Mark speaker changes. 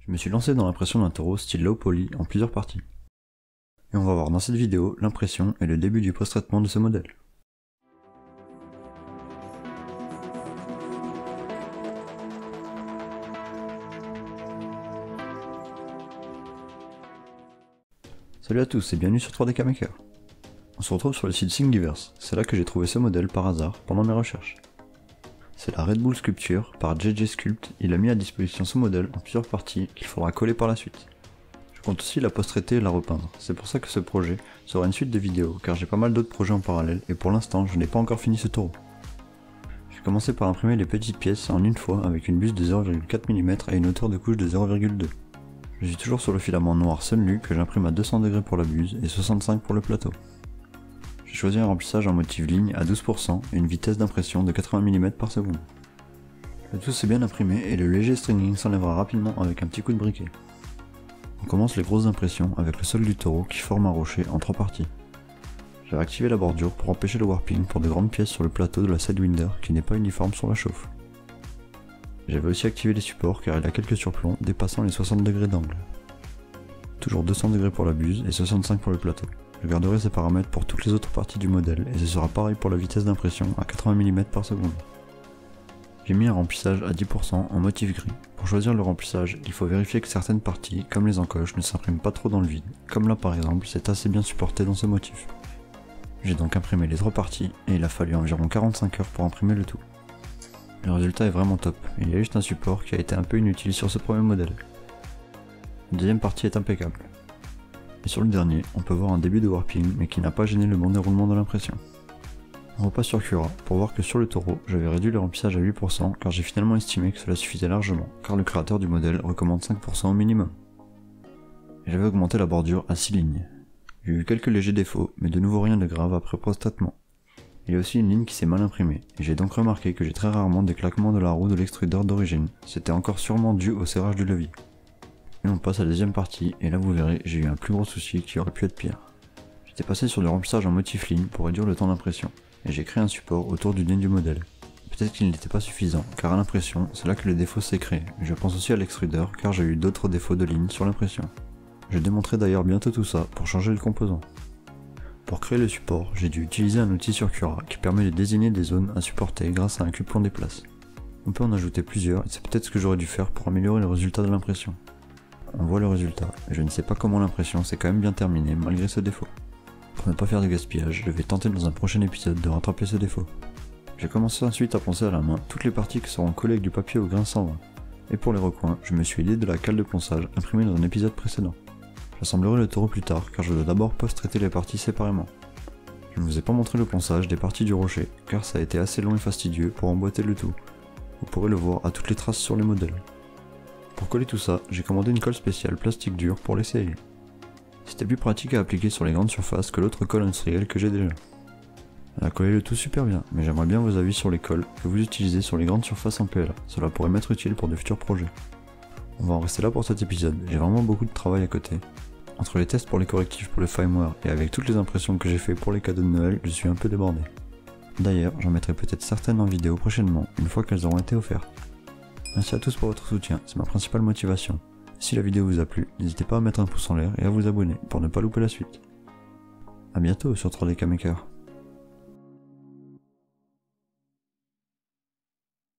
Speaker 1: Je me suis lancé dans l'impression d'un taureau style low poly en plusieurs parties. Et on va voir dans cette vidéo l'impression et le début du post-traitement de ce modèle. Salut à tous et bienvenue sur 3D Maker. On se retrouve sur le site Thingiverse, c'est là que j'ai trouvé ce modèle par hasard pendant mes recherches. C'est la Red Bull Sculpture par JJ Sculpt, il a mis à disposition ce modèle en plusieurs parties qu'il faudra coller par la suite. Je compte aussi la post-traiter et la repeindre, c'est pour ça que ce projet sera une suite de vidéos car j'ai pas mal d'autres projets en parallèle et pour l'instant je n'ai pas encore fini ce taureau. J'ai commencé par imprimer les petites pièces en une fois avec une buse de 0,4 mm et une hauteur de couche de 0,2. Je suis toujours sur le filament noir Sunlu que j'imprime à 200 degrés pour la buse et 65 pour le plateau. J'ai choisi un remplissage en motif ligne à 12% et une vitesse d'impression de 80 mm par seconde. Le tout s'est bien imprimé et le léger stringing s'enlèvera rapidement avec un petit coup de briquet. On commence les grosses impressions avec le sol du taureau qui forme un rocher en 3 parties. J'avais activé la bordure pour empêcher le warping pour de grandes pièces sur le plateau de la Sidewinder qui n'est pas uniforme sur la chauffe. J'avais aussi activé les supports car il a quelques surplombs dépassant les 60 degrés d'angle. Toujours 200 degrés pour la buse et 65 pour le plateau. Je garderai ces paramètres pour toutes les autres parties du modèle et ce sera pareil pour la vitesse d'impression à 80 mm par seconde. J'ai mis un remplissage à 10% en motif gris. Pour choisir le remplissage, il faut vérifier que certaines parties, comme les encoches, ne s'impriment pas trop dans le vide. Comme là par exemple, c'est assez bien supporté dans ce motif. J'ai donc imprimé les 3 parties et il a fallu environ 45 heures pour imprimer le tout. Le résultat est vraiment top, il y a juste un support qui a été un peu inutile sur ce premier modèle. La deuxième partie est impeccable. Et sur le dernier, on peut voir un début de warping mais qui n'a pas gêné le bon déroulement de l'impression. On repasse sur Cura pour voir que sur le taureau, j'avais réduit le remplissage à 8% car j'ai finalement estimé que cela suffisait largement car le créateur du modèle recommande 5% au minimum. Et j'avais augmenté la bordure à 6 lignes. J'ai eu quelques légers défauts mais de nouveau rien de grave après post-traitement. Il y a aussi une ligne qui s'est mal imprimée et j'ai donc remarqué que j'ai très rarement des claquements de la roue de l'extrudeur d'origine, c'était encore sûrement dû au serrage du levier. Et on passe à la deuxième partie, et là vous verrez, j'ai eu un plus gros souci qui aurait pu être pire. J'étais passé sur du remplissage en motif ligne pour réduire le temps d'impression, et j'ai créé un support autour du nez du modèle. Peut-être qu'il n'était pas suffisant, car à l'impression, c'est là que le défaut s'est créé, et je pense aussi à l'extrudeur, car j'ai eu d'autres défauts de ligne sur l'impression. Je démontrerai d'ailleurs bientôt tout ça pour changer le composant. Pour créer le support, j'ai dû utiliser un outil sur Cura qui permet de désigner des zones à supporter grâce à un cube qu'on déplace. On peut en ajouter plusieurs, et c'est peut-être ce que j'aurais dû faire pour améliorer le résultat de l'impression. On voit le résultat, et je ne sais pas comment l'impression s'est quand même bien terminée malgré ce défaut. Pour ne pas faire de gaspillage, je vais tenter dans un prochain épisode de rattraper ce défaut. J'ai commencé ensuite à poncer à la main toutes les parties qui seront collées avec du papier au grain 120. Et pour les recoins, je me suis aidé de la cale de ponçage imprimée dans un épisode précédent. J'assemblerai le taureau plus tard car je dois d'abord post-traiter les parties séparément. Je ne vous ai pas montré le ponçage des parties du rocher car ça a été assez long et fastidieux pour emboîter le tout. Vous pourrez le voir à toutes les traces sur les modèles. Pour coller tout ça, j'ai commandé une colle spéciale plastique dur pour les sceller. C'était plus pratique à appliquer sur les grandes surfaces que l'autre colle industrielle que j'ai déjà. Elle a collé le tout super bien, mais j'aimerais bien vos avis sur les colles que vous utilisez sur les grandes surfaces en PLA, cela pourrait m'être utile pour de futurs projets. On va en rester là pour cet épisode, j'ai vraiment beaucoup de travail à côté. Entre les tests pour les correctifs pour le firmware et avec toutes les impressions que j'ai fait pour les cadeaux de Noël, je suis un peu débordé. D'ailleurs, j'en mettrai peut-être certaines en vidéo prochainement, une fois qu'elles auront été offertes. Merci à tous pour votre soutien, c'est ma principale motivation. Si la vidéo vous a plu, n'hésitez pas à mettre un pouce en l'air et à vous abonner pour ne pas louper la suite. A bientôt sur 3D Maker.